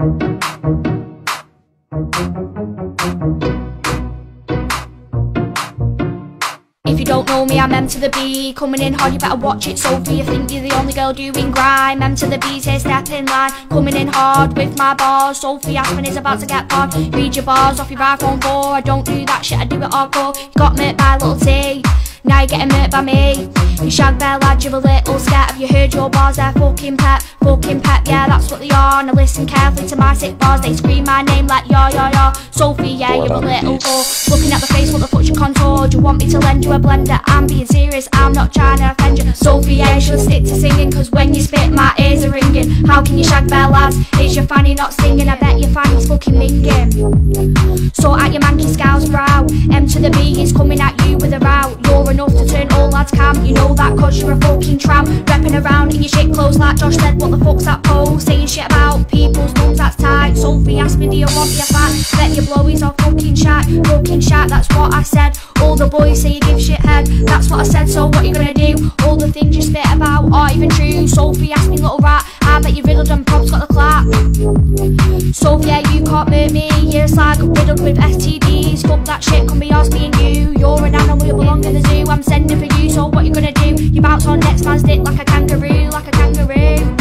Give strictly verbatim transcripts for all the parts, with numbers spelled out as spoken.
If you don't know me, I'm M to the B, coming in hard, you better watch it, Sophie. You think you're the only girl doing grime. M to the B's here, step in line, coming in hard with my bars. Sophie Aspen is about to get barred. Read your bars off your iPhone four. I don't do that shit, I do it hardcore. You got murked by a little T, now you're getting murked by me. You shag bear lad, you're a little scat. Have you heard your bars? They're fucking pep, fucking pep, yeah, that's what they are. Now listen carefully to my sick bars, they scream my name like yo yo yo. Sophie, yeah, you're a little whore. Looking at the face, what the fuck's your contour? Do you want me to lend you a blender? I'm being serious, I'm not trying to offend you. Sophie, yeah, you should stick to singing, cause when you spit, my ears are ringing. How can you shag bear lads? It's your fanny not singing, I bet your fanny's fucking minging. So at your manky scowl's brow, M to the B is coming at you with a row. You're enough to turn all lads cam, you know that cause you're a fucking tramp. Repping around in your shit clothes like Josh said, what the fuck's that pose? Saying shit about people's mums, that's tight. Sophie asked me, do you want your fat? Bet your blowies are fucking shat, fucking shat, that's what I said. All the boys say you give shit head, that's what I said, so what you gonna do? All the things you spit about aren't even true. Sophie asked me, little rat, I bet you riddled and prob's got the clap. Sophie, yeah, you can't murk me, you're a slag riddled with S T Ds. Fuck that shit, come be ours, me and you. You're an animal, you belong in the zoo, I'm sending for you, so what you gonna do? You bounce on next man's dick like a kangaroo, like a kangaroo.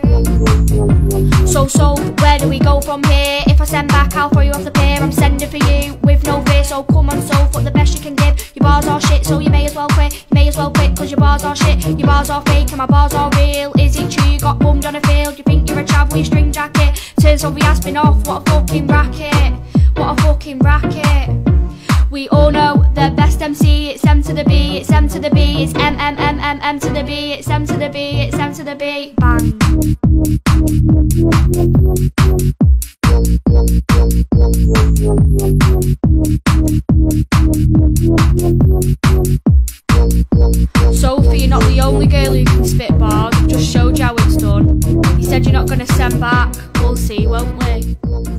So, so, where do we go from here? If I send back, I'll throw you off the pier. I'm sending for you with no fear, so come on, so what the best you can give. Your bars are shit, so you may as well quit. You may as well quit, cause your bars are shit. Your bars are fake and my bars are real. Is it true you got bummed on a field? You think you're a chav with your string jacket? Turns Sophie Aspen off, what a fucking racket. What a fucking racket. We all know the best M C, it's M to the B, it's M to the B, it's M M M M M to the B, it's M to the B, it's M to the B, bang. Sophie, you're not the only girl who can spit bars, I've just showed you how it's done. You said you're not going to send back, we'll see, won't we?